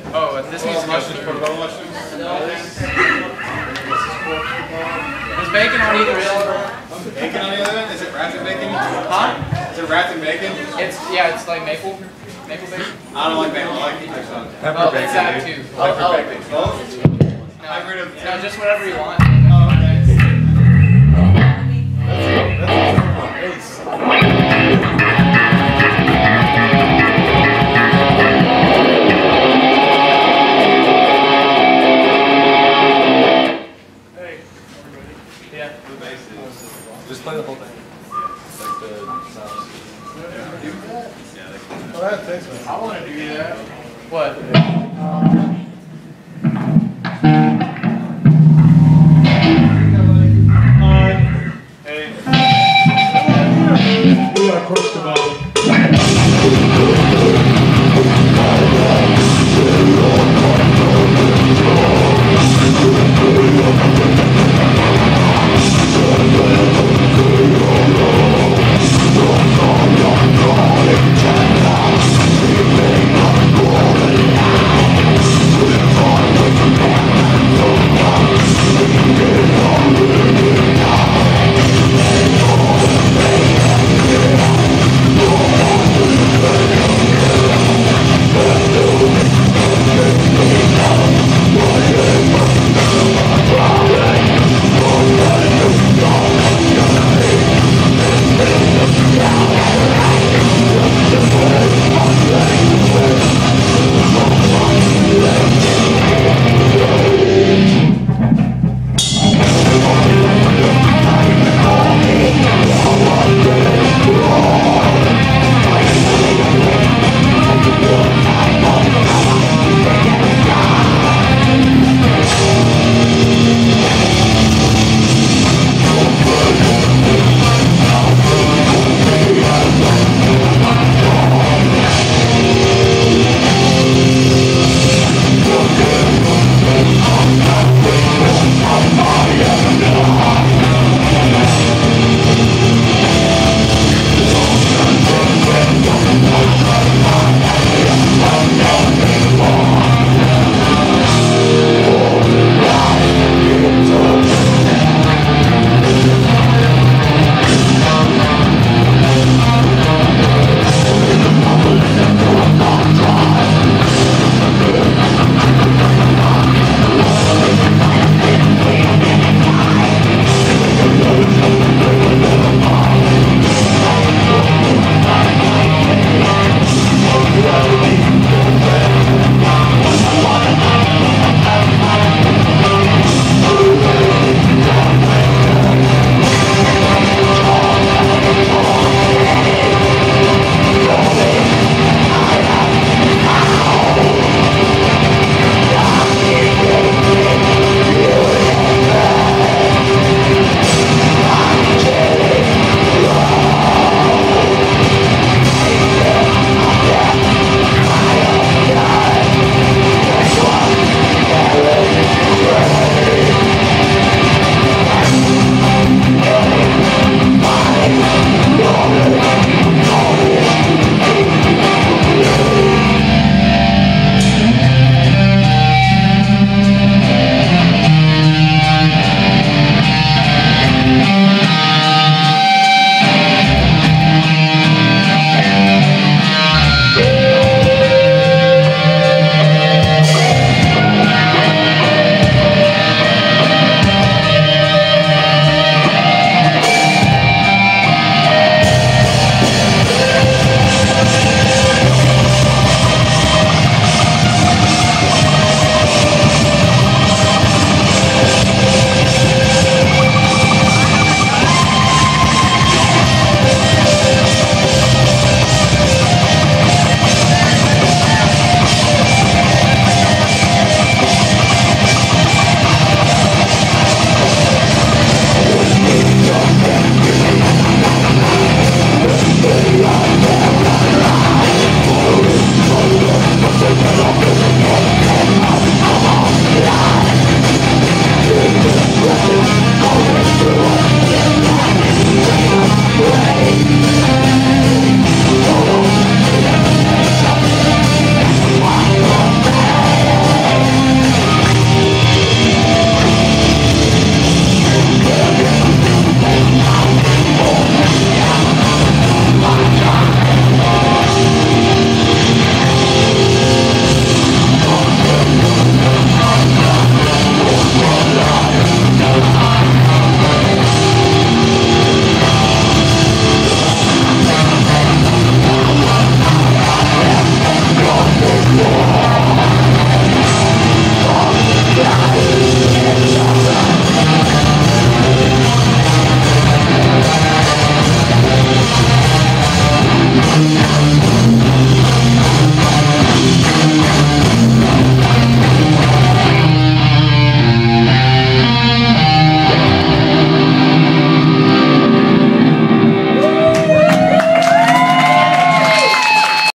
Oh, this needs to go mushrooms, through. portobello mushrooms. There's bacon on either end. Bacon on the other end? Is it wrapped in bacon? Huh? Is it wrapped in bacon? It's like maple bacon. I don't like bacon. I like actually. Pepper Oh, bacon. it's that too. Pepper bacon. Both? Hybrid of No, just whatever you want. Oh, okay. Yeah. Just play the whole thing. Like the sound. Oh, that takes me. I want to do that. What? We got a course developed. Yeah.